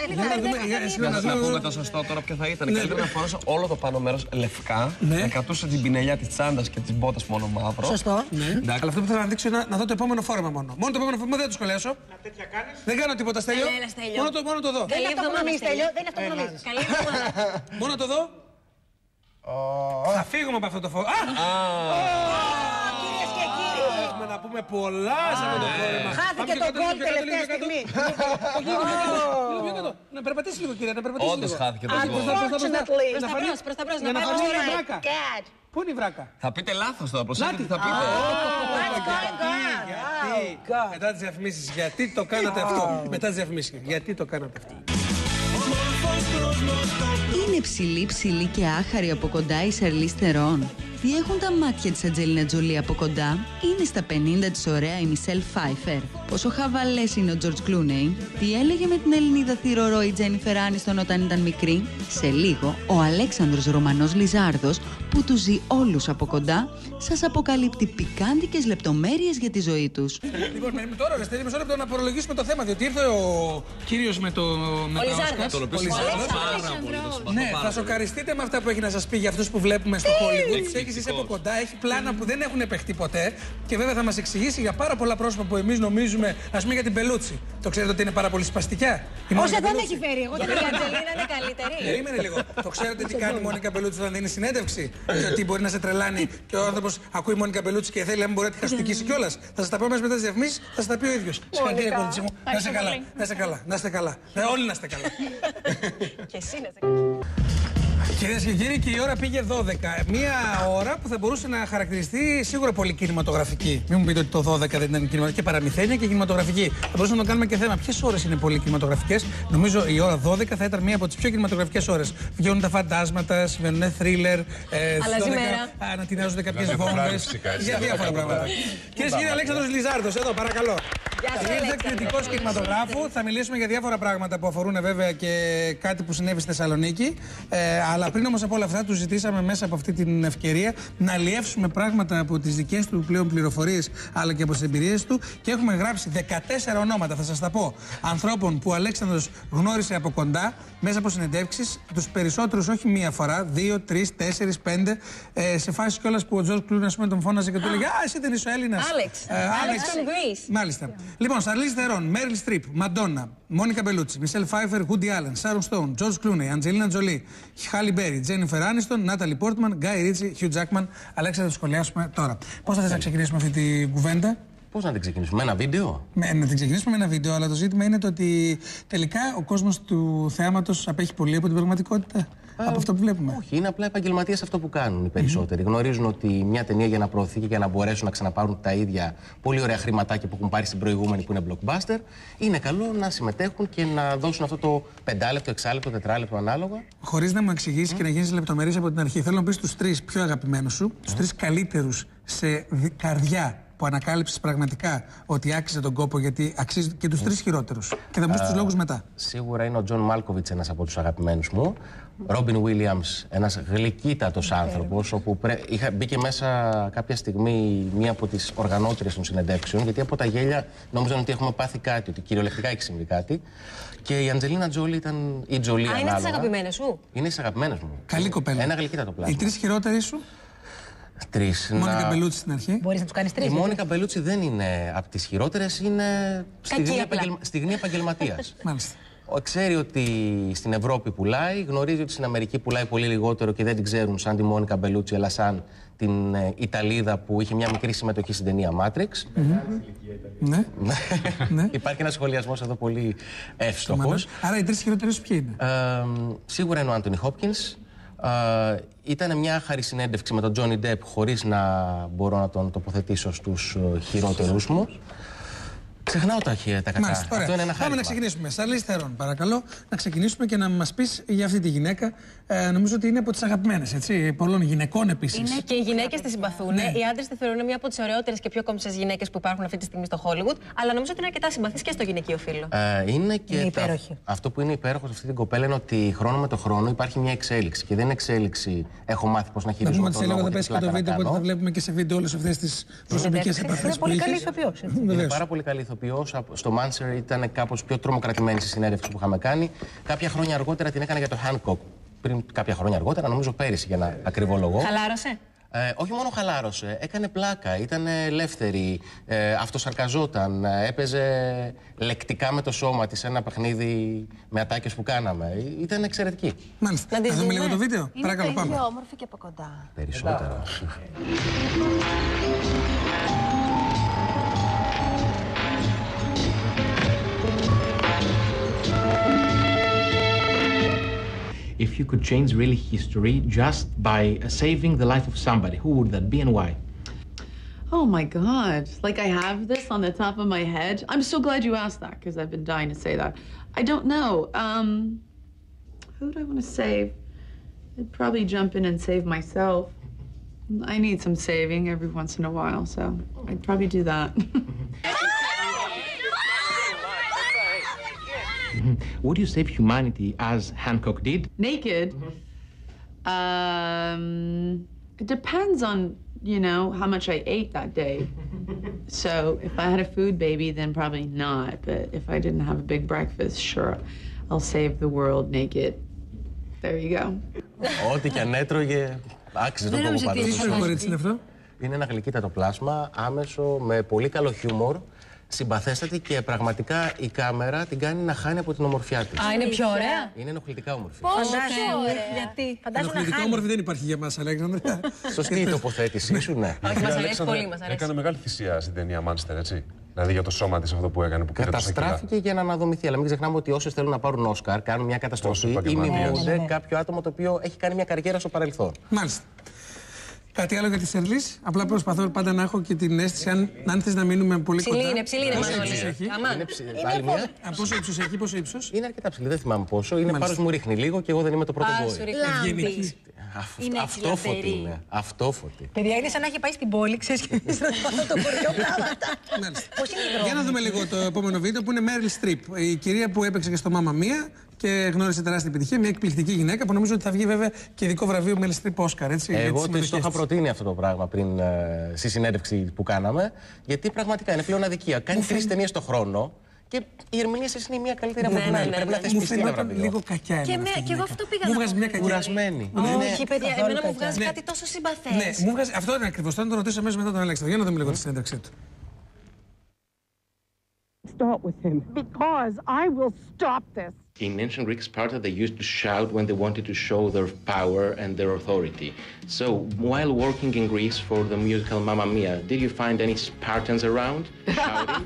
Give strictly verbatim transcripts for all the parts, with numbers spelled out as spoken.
Να σας πούμε το σωστό τώρα ποιο θα ήταν. Καλύτερα να φορέσω όλο το πάνω μέρος λευκά, να κρατούσα την πινελιά της τσάντας και τις μπότας μόνο μαύρο. Σωστό. Αλλά αυτό που θέλω να δείξω είναι να δω το επόμενο φόρεμα μόνο. Μόνο το επόμενο φόρεμα, δεν το σχολιάσω. Να τέτοια κάνεις. Δεν κάνω τίποτα, Στέλιο. Μόνο το δω. Δεν είναι αυτό που νομίζεις, Στέλιο. Δεν είναι αυτό που νομίζεις. Μόνο το δω. Θα φύγουμε από αυτό το φόρεμα. Κυρίες και κύριοι. Έχουμε να πούμε πολλά σε αυτό το φόρεμα. Χάθηκε το γκολ τελευταία στιγμή. Να περπατήσει λίγο, κυρία, να περπατήσει λίγο. Όντως χάθηκε το γκολ. Unfortunately. Προς τα μπρος, προς τα μπρος, να Για να πάμε. φανεί η Oh my βράκα. God. Πού είναι η βράκα? Θα πείτε λάθος τώρα, προσέξτε τι θα πείτε. What's going on? Γιατί, μετά τις διαφημίσεις, γιατί το κάνατε αυτό? Μετά τις διαφημίσεις, γιατί το κάνατε αυτό? Είναι ψηλή, ψηλή και άχαρη από κοντά η Σαρλίς Θερόν. Τι έχουν τα μάτια της Αντζελίνα Τζολί από κοντά? Είναι στα πενήντα της ωραία η Μισελ Φάιφερ. Πόσο χαβαλές είναι ο Τζορτζ Κλούνεϊ? Τι έλεγε με την Ελληνίδα θηρορό η Τζένιφερ Άνιστον όταν ήταν μικρή? Σε λίγο, ο Αλέξανδρος Ρωμανός Λιζάρδος, που τους ζει όλους από κοντά, σας αποκαλύπτει πικάντικες λεπτομέρειες για τη ζωή τους. Λοιπόν, με τώρα, ρε Στέλιο, μισό λεπτό να προλογίσουμε το θέμα, διότι ήρθε ο κύριος με το. Ο Λιζάρδος. Ο Λιζάρδος. Ναι, θα σοκαριστείτε με αυτά που έχει να σας πει για αυτούς που βλέπουμε στο Hollywood. Τους έχει ζήσει από κοντά, έχει πλάνα που δεν έχουν επεχτεί ποτέ. Και βέβαια θα μας εξηγήσει για πάρα πολλά πρόσωπα που εμείς νομίζουμε, ας πούμε για την Πελούτσι. Το ξέρετε ότι είναι πάρα πολύ σπαστικιά? Όσο δεν έχει φέρει, εγώ Γιατί η Αντζελίνα είναι καλύτερη. Περίμενε λίγο. Το ξέρετε τι κάνει η Μόνικα Μπελούτσι όταν δίνει συνέντευξη? Και ότι μπορεί να σε τρελάνει και ο άνθρωπος ακούει Μόνικα Μπελούτσι και θέλει να μην μπορεί να τη χαστικήσει κιόλας. Θα σας τα πω μέσα μετά τις διαφημίσεις, θα σας τα πει ο ίδιος. Συγχαρητήρια, κορίτσι μου. Να είστε καλά. Να είστε καλά. Να είστε καλά. Όλοι να είστε καλά. Και εσύ να είσαι. Κυρίες και κύριοι, και η ώρα πήγε δώδεκα. Μία ώρα που θα μπορούσε να χαρακτηριστεί σίγουρα πολύ κινηματογραφική. Μην μου πείτε ότι το δώδεκα δεν ήταν κινηματογραφική, και παραμυθένια και κινηματογραφική. Θα μπορούσαμε να το κάνουμε και θέμα. Ποιες ώρες είναι πολύ κινηματογραφικές? Νομίζω η ώρα δώδεκα θα ήταν μία από τις πιο κινηματογραφικές ώρες. Βγαίνουν τα φαντάσματα, συμβαίνουν θρίλερ, ανατινάζονται κάποιες βόμβες. Για διάφορα πράγματα. Κυρίες και κύριοι, Αλέξανδρος Λιζάρδος, εδώ παρακαλώ. Ήρθε κριτικός κινηματογράφου. Θα μιλήσουμε για διάφορα πράγματα που αφορούν βέβαια και κάτι που συνέβη στη Θεσσαλονίκη. Ε, αλλά πριν όμως από όλα αυτά, του ζητήσαμε μέσα από αυτή την ευκαιρία να αλλιεύσουμε πράγματα από τις δικές του πλέον πληροφορίες αλλά και από τις εμπειρίες του. Και έχουμε γράψει δεκατέσσερα ονόματα, θα σας τα πω, ανθρώπων που ο Αλέξανδρος γνώρισε από κοντά μέσα από συνεντεύξεις. Τους περισσότερους όχι μία φορά, δύο, τρεις, τέσσερις, πέντε. Ε, σε φάση κιόλας που ο Τζορτζ Κλούνεϊ, ας πούμε, τον φώναζε και του έλεγε: Α, εσύ δεν είσαι ο Έλληνας. Άλεξ. Άλεξ from Greece. Μάλιστα. Λοιπόν, Σαρλίς Θερόν, Μέριλ Στριπ, Μαντόνα, Μόνικα Μπελούτσι, Μισελ Φάιφερ, Γούντι Άλεν, Σάρον Στόουν, Τζορτζ Κλούνεϊ, Αντζελίνα Τζολί, Χάλι Μπέρι, Τζένιφερ Άνιστον, Νάταλι Πόρτμαν, Γκάι Ρίτσι, Χιου Τζάκμαν. Αλέξανδρο, θα το σχολιάσουμε τώρα. Πώς θα θες να ξεκινήσουμε αυτή την κουβέντα? Πώς να την ξεκινήσουμε, με ένα βίντεο? Με, να την ξεκινήσουμε με ένα βίντεο, αλλά το ζήτημα είναι το ότι τελικά ο κόσμος του θεάματος απέχει πολύ από την πραγματικότητα. Ε, από αυτό που βλέπουμε. Όχι, είναι απλά επαγγελματίες αυτό που κάνουν οι περισσότεροι. Mm-hmm. Γνωρίζουν ότι μια ταινία για να προωθεί και για να μπορέσουν να ξαναπάρουν τα ίδια πολύ ωραία χρηματάκια που έχουν πάρει στην προηγούμενη που είναι blockbuster, είναι καλό να συμμετέχουν και να δώσουν αυτό το πεντάλεπτο, εξάλεπτο, τετράλεπτο ανάλογα. Χωρίς να μου εξηγήσεις mm. και να γίνεις λεπτομερής από την αρχή, θέλω να πεις τους τρεις πιο αγαπημένους σου, τους mm. τρεις καλύτερους σε καρδιά που ανακάλυψες πραγματικά ότι άξιζε τον κόπο, γιατί αξίζει, και τους τρεις χειρότερους. Και θα μου πεις τους λόγους μετά. Σίγουρα είναι ο Τζον Μάλκοβιτς ένας από τους αγαπημένους μου. Ρόμπιν Βίλιαμς, ένας γλυκύτατος άνθρωπος, όπου πρέ... είχα... μπήκε μέσα κάποια στιγμή μία από τις οργανώτριες των συνεντεύξεων, γιατί από τα γέλια νόμιζαν ότι έχουμε πάθει κάτι, ότι κυριολεκτικά έχει συμβεί κάτι. Και η Αντζελίνα Τζολί ήταν η Τζολί. Α, είναι στις αγαπημένες σου? Είναι στις αγαπημένες μου. Καλή κοπέλα. Ένα γλυκύτατο πλάσμα. Οι τρεις χειρότεροι σου? Τρεις. Μόνικα να... Μπελούτσι στην αρχή. Μπορείς να τους κάνεις τρεις. Η Μόνικα Μπελούτσι δεν είναι από τις χειρότερες, είναι στιγμή, επαγγελ... στιγμή επαγγελματίας. Μάλιστα. Ξέρει ότι στην Ευρώπη πουλάει, γνωρίζει ότι στην Αμερική πουλάει πολύ λιγότερο και δεν την ξέρουν σαν τη Μόνικα Μπελούτσι, αλλά σαν την ε, Ιταλίδα που είχε μια μικρή συμμετοχή στην ταινία Matrix. Mm-hmm. Ναι. ναι. Υπάρχει ένας σχολιασμός εδώ πολύ εύστοχος. Άρα οι τρεις χειρότερες ποιοι είναι? Ε, σίγουρα είναι ο Άντονι Χόπκινς. Uh, ήταν μια άχαρη συνέντευξη με τον Τζόνι Ντεπ, χωρίς να μπορώ να τον τοποθετήσω στους uh, χειρότερους μου. Ξεχνάω τα αρχαία, τα κακά. Μάλιστα, αυτό είναι ένα Πάμε να ξεκινήσουμε. Σαρλίς Θερόν, παρακαλώ, να ξεκινήσουμε και να μας πεις για αυτή τη γυναίκα. Ε, νομίζω ότι είναι από τις αγαπημένες, έτσι, πολλών γυναικών επίσης. Είναι και οι γυναίκες τη συμπαθούν. Ναι. Οι άντρες τη θεωρούν μια από τις ωραιότερες και πιο κόμψες γυναίκες που υπάρχουν αυτή τη στιγμή στο Hollywood. Αλλά νομίζω ότι είναι αρκετά συμπαθής και στο γυναικείο φύλο. Ε, είναι και είναι τα... αυτό που είναι υπέροχο σε αυτή την κοπέλα είναι ότι χρόνο με το χρόνο υπάρχει μια εξέλιξη. Και δεν είναι εξέλιξη, έχω μάθει πώς να χειρίζομαι τον λόγο. Θα πέσει και το βίντεο, οπότε θα βλέπουμε και σε βίντεο όλες αυτές τις προσωπικές επαφές που είναι πολύ καλή ηθοποιός. Είναι πάρα πολύ καλή ηθοποιός. ηθοποιός στο Manchester ήταν κάπως πιο τρομοκρατημένη στη συνέντευξη που είχαμε κάνει. Κάποια χρόνια αργότερα την έκανα για το Hancock. Πριν κάποια χρόνια αργότερα, νομίζω πέρυσι για ένα ακριβό λόγο. Χαλάρωσε. Ε, όχι μόνο χαλάρωσε, έκανε πλάκα, ήταν ελεύθερη, ε, αυτοσαρκαζόταν, ε, έπαιζε λεκτικά με το σώμα της ένα παιχνίδι με ατάκες που κάναμε. Ήταν εξαιρετική. Μάλιστα. Να δούμε λίγο το βίντεο. Είναι Παρακαλώ, πάμε. πιο όμορφη και από κοντά. Περισσότερο. If you could change really history just by saving the life of somebody, who would that be and why? Oh my God, like I have this on the top of my head. I'm so glad you asked that because I've been dying to say that. I don't know. Um, who would I want to save? I'd probably jump in and save myself. I need some saving every once in a while, so I'd probably do that. Would you save humanity as Hancock did? Naked? Mm-hmm. Um, it depends on, you know, how much I ate that day. So if I had a food baby, then probably not. But if I didn't have a big breakfast, sure, I'll save the world naked. There you go. Ό,τι και αν έτρωγε, άξιζε τον κόπο πάντως. Τι κορίτσι είναι αυτό? Είναι ένα γλυκύτατο πλάσμα, άμεσο, με πολύ καλό χιούμορ. Συμπαθέστατη και πραγματικά η κάμερα την κάνει να χάνει από την ομορφιά της. Α, είναι πιο ωραία. Είναι ενοχλητικά όμορφη. Πόσο πιο ωραία. Γιατί. Ενοχλητικά όμορφη δεν υπάρχει για μας, Αλέξανδρα. Σωστή η τοποθέτησή σου, ναι. Όχι, μας αρέσει πολύ, μας αρέσει. Έκανε μεγάλη θυσία στην ταινία Manchester, έτσι. Δηλαδή για το σώμα της αυτό που έκανε. Που καταστράφηκε για να αναδομηθεί. Αλλά μην ξεχνάμε ότι όσοι θέλουν να πάρουν Όσκαρ κάνουν μια καταστροφή ή μιμούνται κάποιο άτομο το οποίο έχει κάνει μια καριέρα στο παρελθόν. Μάλιστα. Κάτι άλλο για τη Σερλής. Απλά προσπαθώ πάντα να έχω και την αίσθηση αν, αν θες να μείνουμε πολύ κοντά. Ψηλή είναι, ψηλή είναι. Πόσο ύψος έχει? Είναι ψηλή. Άλλη μια. Πόσο ύψος έχει, πόσο ύψος? Είναι αρκετά ψηλή, δεν θυμάμαι πόσο. Είναι πάρος μου ρίχνει λίγο και εγώ δεν είμαι το πρώτο γόη. Ευγενική. Αυτόφωτη είναι. Αυτόφωτη. Παιδιά, είναι σαν να έχει πάει στην πόλη, ξέρεις, και εμείς να πάμε το χωριό πράγματα. Πώς είναι η Για να δούμε λίγο το επόμενο βίντεο που είναι Meryl Streep. Η κυρία που έπαιξε και στο Mamma Mia και γνώρισε τεράστια επιτυχία. Μια εκπληκτική γυναίκα που νομίζω ότι θα βγει βέβαια και ειδικό βραβείο Meryl Streep Oscar. Έτσι, εγώ της το είχα προτείνει αυτό το πράγμα πριν ε, στη συνέντευξη που κάναμε. Γιατί πραγματικά είναι πλέον αδικία. Κάνει τρεις ταινίες το χρόνο. Και η ερμηνεία σας είναι η μία καλύτερη από την άλλη. Πρέπει να θεσπιστεί ένα βραβείο. Λίγο κακιά. Και, με, και εγώ αυτό πήγα μου να βγάζει μια κακιά. Κουρασμένη. Όχι, παιδιά, εμένα μου βγάζει κάτι τόσο συμπαθές. Ναι, μου βγάζει. Αυτό είναι ακριβώς. Θα το ρωτήσω αμέσως μετά τον Αλέξανδρο. Για να δούμε λίγο τη συνέντευξή του. Start with him because I will stop this. In ancient Greek Sparta, they used to shout when they wanted to show their power and their authority. So, while working in Greece for the musical Mamma Mia, did you find any Spartans around shouting?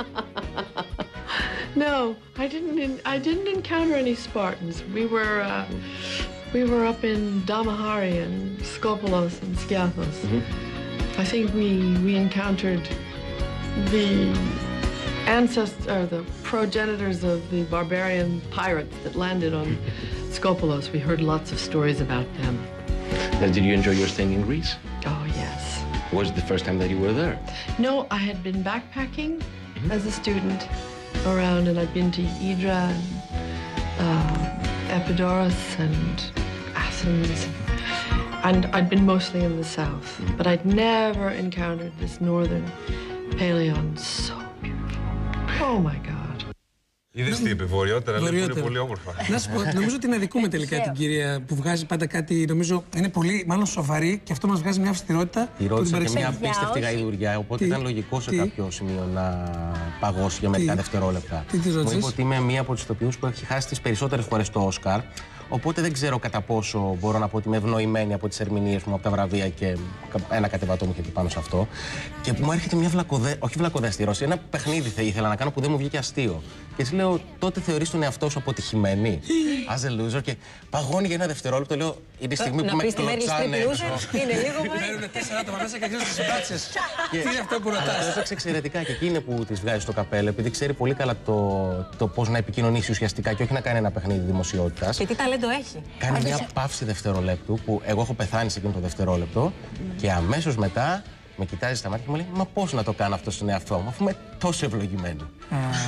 No, I didn't. I didn't encounter any Spartans. We were uh, we were up in Damahari and Skopelos and Skiathos. Mm-hmm. I think we we encountered the ancestors, or the progenitors of the barbarian pirates that landed on Skopelos. We heard lots of stories about them. Uh, did you enjoy your stay in Greece? Oh, yes. Was it the first time that you were there? No, I had been backpacking mm-hmm. as a student around, and I'd been to Hydra and uh, Epidaurus and Athens. And I'd been mostly in the south, mm-hmm. but I'd never encountered this northern Paleon. So oh my God. Είδες τι είπε, βορειότερα, αλλά είναι πολύ όμορφα. Να σου πω, νομίζω ότι είναι αδικούμε τελικά την κυρία που βγάζει πάντα κάτι, νομίζω είναι πολύ μάλλον σοβαρή και αυτό μας βγάζει μια αυστηρότητα. Τη ρώτησα και μια απίστευτη γαϊδουριά, οπότε ήταν λογικό σε κάποιο σημείο να παγώσει για μερικά δευτερόλεπτα. Τι τη ρώτησες? Μου είπε ότι είμαι μία από τους ηθοποιούς που έχει χάσει τις περισσότερες φορές το Όσκαρ. Οπότε δεν ξέρω κατά πόσο μπορώ να πω ότι είμαι ευνοημένη από τις ερμηνείες μου, από τα βραβεία και ένα κατεβατό μου είχε πει πάνω σε αυτό. Και μου έρχεται μια βλακοδέ... όχι βλακοδέστη ερώτηση, ένα παιχνίδι θα ήθελα να κάνω που δεν μου βγήκε αστείο. Και έτσι λέω, τότε θεωρείς τον εαυτό σου αποτυχημένη. As a loser. Και παγώνει για ένα δευτερόλεπτο, λέω, είναι η στιγμή που με κλωτσάνε. Είναι λίγο πολύ. Μένουν τέσσερα άτομα μέσα και αρχίζουν τις συμπράξεις. Τι είναι αυτό που ρωτάς? Έφταξε εξαιρετικά και εκεί είναι που της βγάζει στο καπέλο, επειδή ξέρει πολύ καλά το πώς να επικοινωνήσει ουσιαστικά και όχι να κάνει ένα παιχνίδι δημοσιότητας. Και τι ταλέντο έχει. Κάνει μια παύση δευτερολέπτου που εγώ έχω πεθάνει σε εκείνο το δευτερόλεπτο και αμέσως μετά με κοιτάζει στα μάτια και μου λέει: μα πώς να το κάνω αυτό στον εαυτό μου, αφού είμαι τόσο ευλογημένη.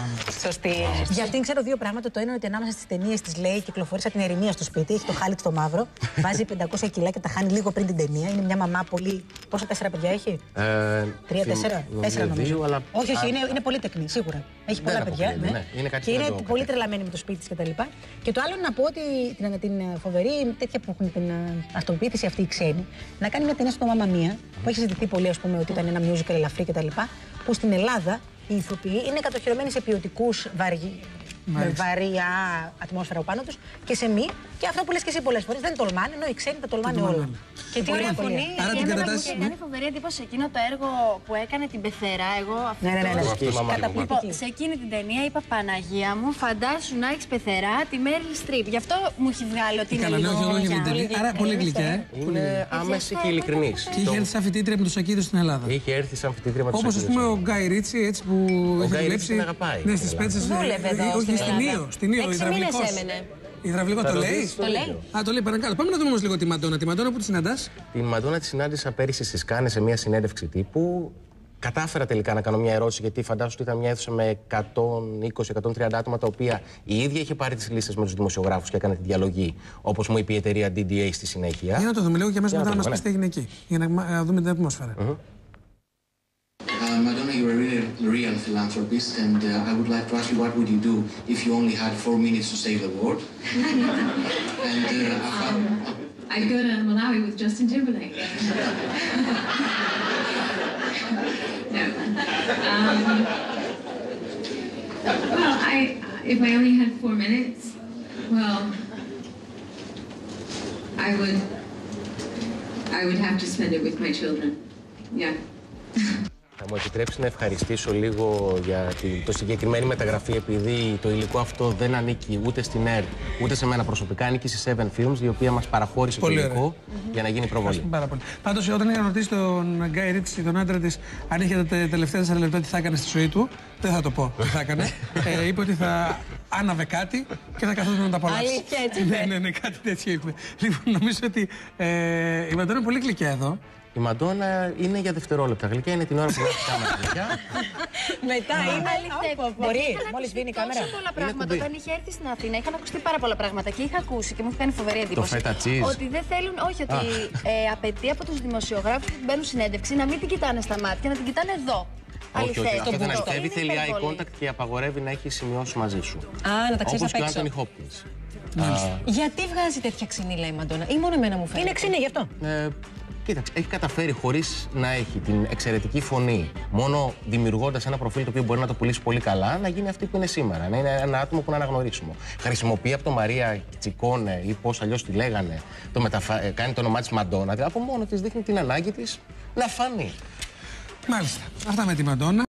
Σωστή. Για αυτήν ξέρω δύο πράγματα. Το ένα είναι ότι ανάμεσα στις ταινίες της λέει κυκλοφόρησα την ερημία στο σπίτι. Έχει το χάλιξ το μαύρο. Βάζει πεντακόσια κιλά και τα χάνει λίγο πριν την ταινία. Είναι μια μαμά πολύ. Πόσα τέσσερα παιδιά έχει? Ε, Τρία, τέσσερα. Τέσσερα νομίζω. Δύο, αλλά... Όχι, όχι, είναι, είναι πολύ τεκνή, σίγουρα. Έχει πολλά παιδιά. Πολύ, ναι. Ναι. Είναι κάτι και είναι το πολύ τρελαμένη με το σπίτι της κτλ. Και, και το άλλο είναι να πω ότι την, την φοβερή τέτοια που έχουν την αυτοποίθηση αυτή οι ξένοι, να κάνει μια ταινία στο Μάμα Μία, που έχει συζητηθεί πολύ, ας πούμε, ότι ήταν ένα musical ελαφρύ κτλ. Που στην Ελλάδα οι ηθοποιοί είναι κατοχυρωμένοι σε ποιοτικούς βαριοί. Με βαριά ατμόσφαιρα πάνω τους και σε μη. Και αυτό που λες και εσύ πολλές φορές δεν τολμάνε, ενώ οι ξένοι τα τολμάνε όλα. Και τι ωραία φωνή. Άρα την κατατάσσει. Μου έκανε φοβερή εντύπωση εκείνο το έργο που έκανε την Πεθερά. Εγώ αυτό. Ναι, ναι, ναι. Λοιπόν, σε εκείνη την ταινία είπα Παναγία μου, φαντάσου να έχει Πεθερά τη Μέριλ Στριπ. Γι' αυτό μου έχει βγάλει ότι είναι λίγο. Άρα πολύ γλυκιά. Είναι άμεση και ειλικρινή. Και είχε έρθει σαν φοιτήτρια με του Σακίδου στην Ελλάδα. Είχε έρθει σαν φοιτήτρια με του Σακίδου. Όπως α πούμε ο Γκάι Ρίτσι, έτσι που έχει δουλέψει. Ναι, στις πέτσες. Όχι, στην Ήο. Στην Ήο, υδραυλικός. Υδραυλικό το λέει. Το λέει. Α, το λέει παρακάτω. Πάμε να δούμε όμως λίγο τη Μαντόνα. Τη Μαντόνα που τη συναντάς? Τη Μαντόνα τη συνάντησα πέρυσι στις Κάνες σε μια συνέντευξη τύπου. Κατάφερα τελικά να κάνω μια ερώτηση, γιατί φαντάζομαι ότι ήταν μια αίθουσα με εκατόν είκοσι με εκατόν τριάντα άτομα, τα οποία η ίδια είχε πάρει τις λίστες με τους δημοσιογράφους και έκανε τη διαλογή, όπως μου είπε η εταιρεία ντι ντι έι στη συνέχεια. Για να το δούμε λίγο και αμέσως μετά να μας πεις τι έγινε εκεί. Για να δούμε την ατμόσφαιρα. Uh, Madonna, you're a real, real philanthropist, and uh, I would like to ask you, what would you do if you only had four minutes to save the world? and uh, um, I'd go to Malawi with Justin Timberlake. no. Um, well, I if I only had four minutes, well, I would I would have to spend it with my children. Yeah. Θα μου επιτρέψει να ευχαριστήσω λίγο για το συγκεκριμένη μεταγραφή, επειδή το υλικό αυτό δεν ανήκει ούτε στην ΕΡΤ ούτε σε μένα προσωπικά, ανήκει στη Seven Films, η οποία μας παραχώρησε πολύ το υλικό mm-hmm. για να γίνει προβολή. Πάρα πολύ. Πάντως, όταν είχα ρωτήσει τον Γκάι Ρίτσι, τον άντρα της, αν είχε τα τελευταία τέσσερα λεπτά τι θα έκανε στη ζωή του, δεν θα το πω τι θα έκανε. ε, είπε ότι θα άναβε κάτι και θα καθόταν να τα απολαύσει. Αλήθεια, έτσι. Ναι, ναι, ναι, κάτι τέτοιο είπε. Λοιπόν, νομίζω ότι ε, η Μαντόνα είναι πολύ γλυκιά εδώ. Η Μαντόνα είναι για δευτερόλεπτα. Γλυκιά είναι την ώρα που βγάζει η κάμερα γλυκιά. Μετά είναι αλήθεια. Μπορεί, μόλις βγαίνει η κάμερα. Τόσα πολλά πράγματα. Όταν είχε έρθει στην Αθήνα, είχαν ακουστεί πάρα πολλά πράγματα και είχα ακούσει και μου είχε κάνει φοβερή εντύπωση. Το φέτα τσίζ. Ότι δεν θέλουν, όχι, ότι ε, απαιτεί από τους δημοσιογράφους που μπαίνουν συνέντευξη να μην την κοιτάνε στα μάτια, να την κοιτάνε εδώ. Όχι, όχι. Αυτό δεν αληθεύει. Θέλει eye contact και απαγορεύει να έχει σημειώσει μαζί σου. Α, να τα ξέρεις απ' έξω. Όπως και ο Άντονι Χόπκινς. Γιατί βγάζει τέτοια ξυνήλα η Μαντόνα, ή μόνο εμένα μου φαίνεται? Είναι ξυνή γι' αυτό. Κοίταξε, έχει καταφέρει χωρίς να έχει την εξαιρετική φωνή, μόνο δημιουργώντας ένα προφίλ το οποίο μπορεί να το πουλήσει πολύ καλά, να γίνει αυτή που είναι σήμερα. Να είναι ένα άτομο που είναι αναγνωρίσιμο. Χρησιμοποιεί από το Μαρία Τσικόνε ή πώς αλλιώς τη λέγανε, το μεταφα... κάνει το όνομά της Μαντόνα. Από μόνο της δείχνει την ανάγκη της να φανεί. Μάλιστα. Αυτά με τη Μαντόνα.